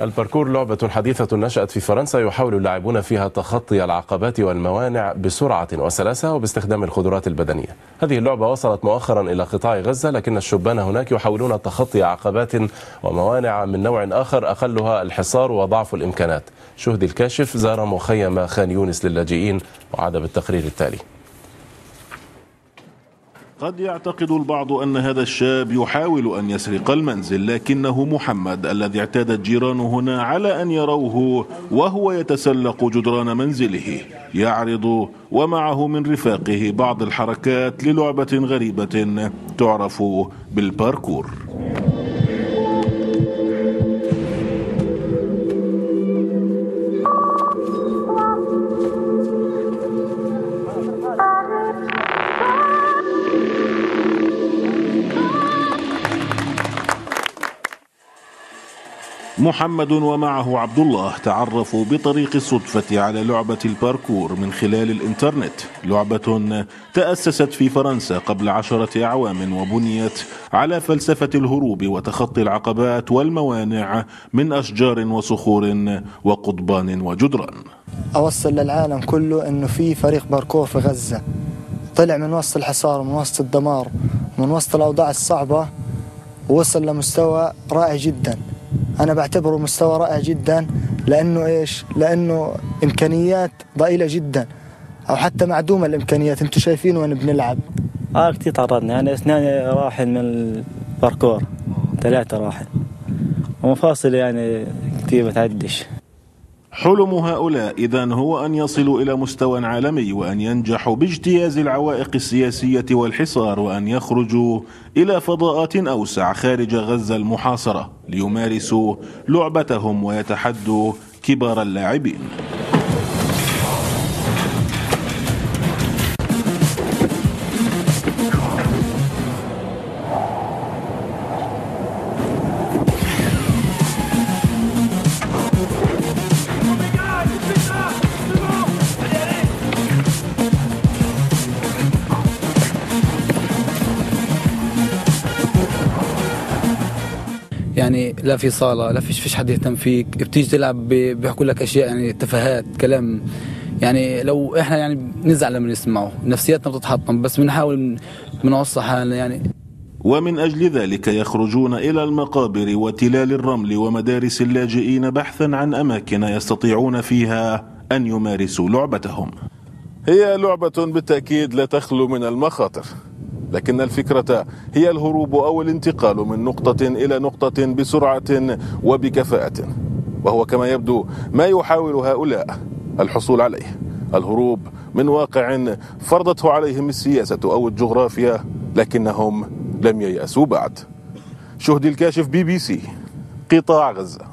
الباركور لعبة حديثة نشأت في فرنسا، يحاول اللاعبون فيها تخطي العقبات والموانع بسرعة وسلاسة وباستخدام القدرات البدنية. هذه اللعبة وصلت مؤخرا إلى قطاع غزة، لكن الشبان هناك يحاولون تخطي عقبات وموانع من نوع آخر أقلها الحصار وضعف الإمكانات. شهدي الكاشف زار مخيم خان يونس للاجئين وعاد بالتقرير التالي. قد يعتقد البعض أن هذا الشاب يحاول أن يسرق المنزل، لكنه محمد الذي اعتاد الجيران هنا على أن يروه وهو يتسلق جدران منزله يعرض ومعه من رفاقه بعض الحركات للعبة غريبة تعرف بالباركور. محمد ومعه عبد الله تعرفوا بطريق الصدفة على لعبة الباركور من خلال الإنترنت، لعبة تأسست في فرنسا قبل 10 أعوام وبنيت على فلسفة الهروب وتخطي العقبات والموانع من أشجار وصخور وقضبان وجدران. أوصل للعالم كله أنه في فريق باركور في غزة طلع من وسط الحصار ومن وسط الدمار ومن وسط الأوضاع الصعبة ووصل لمستوى رائع جدا. أنا بعتبره مستوى رائع جدا لأنه إيش؟ لأنه إمكانيات ضئيلة جدا أو حتى معدومة الإمكانيات. أنتوا شايفين وين بنلعب؟ كتير تعرضنا، يعني 2 راحل من الباركور، 3 راحل ومفاصل يعني كتير بتعدش. حلم هؤلاء إذن هو أن يصلوا إلى مستوى عالمي وأن ينجحوا باجتياز العوائق السياسية والحصار وأن يخرجوا إلى فضاءات أوسع خارج غزة المحاصرة ليمارسوا لعبتهم ويتحدوا كبار اللاعبين. يعني لا في صالة، لا فيش حد يهتم فيك، بتيجي تلعب بيحكوا لك أشياء يعني تفاهات كلام، يعني لو إحنا يعني بنزعل لما نسمعه، نفسياتنا بتتحطم، بس بنحاول بنوصل حالنا يعني. ومن أجل ذلك يخرجون إلى المقابر وتلال الرمل ومدارس اللاجئين بحثا عن أماكن يستطيعون فيها أن يمارسوا لعبتهم. هي لعبة بالتأكيد لا تخلو من المخاطر، لكن الفكرة هي الهروب أو الانتقال من نقطة إلى نقطة بسرعة وبكفاءة، وهو كما يبدو ما يحاول هؤلاء الحصول عليه، الهروب من واقع فرضته عليهم السياسة أو الجغرافيا، لكنهم لم ييأسوا بعد. شهدي الكاشف BBC، قطاع غزة.